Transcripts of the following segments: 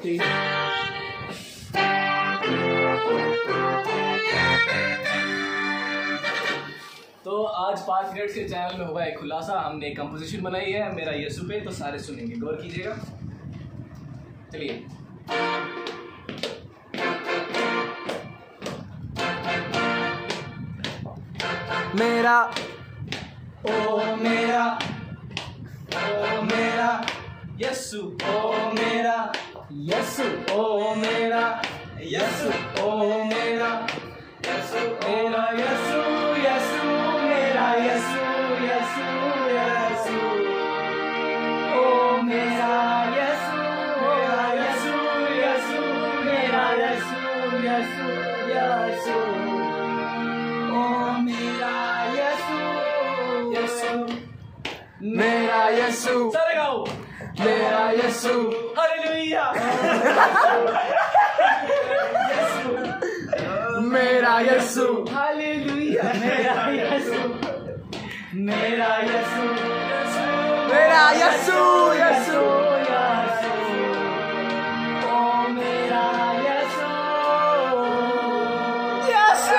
3 तो आज 5 मिनट के चैनल में हुआ है खुलासा। हमने एक कंपोजिशन बनाई है मेरा यीशु पे, तो सारे सुनेंगे, गौर कीजिएगा। चलिए। मेरा ओ मेरा यीशु, ओ मेरा यीशु, ओ मेरा यीशु, ओ मेरा यीशु, मेरा यीशु, यीशु मेरा यीशु, यीशु यीशु, ओ मेरा यीशु, मेरा यीशु, यीशु मेरा यीशु, यीशु यीशु, ओ मेरा यीशु, यीशु मेरा यीशु, सारे गाओ, मेरा यीशु, हालेलुया, मेरा यीशु, हालेलुया, मेरा यीशु, मेरा यीशु, मेरा यीशु, यीशु, ओ मेरा Yeshu, Yeshu,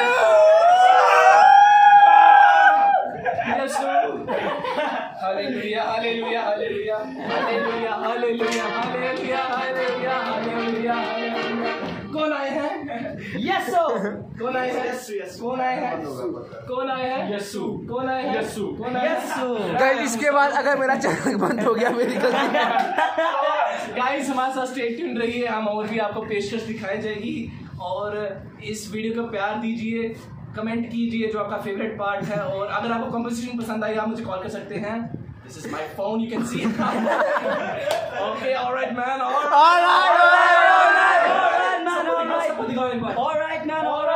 Yeshu, hallelujah, hallelujah, hallelujah, hallelujah, hallelujah, hallelujah, hallelujah, hallelujah. कौन आए हैं? यीशु। कौन आए हैं? कौन आए हैं? कौन आए हैं? यीशु। कौन आए हैं? यीशु। कौन आए हैं? गाइस इसके बाद अगर मेरा चैनल बंद हो गया मेरी गलती। गाइस हमारे साथ स्टे ट्यून्ड रहिए, हम और भी आपको पेशकश दिखाई जाएगी। और इस वीडियो को प्यार दीजिए, कमेंट कीजिए जो आपका फेवरेट पार्ट है। और अगर आपको कंपोजिशन पसंद आई आप मुझे कॉल कर सकते हैं। This is my phone, you can see it. Okay, all right, man. All right, man. All right, man. All right.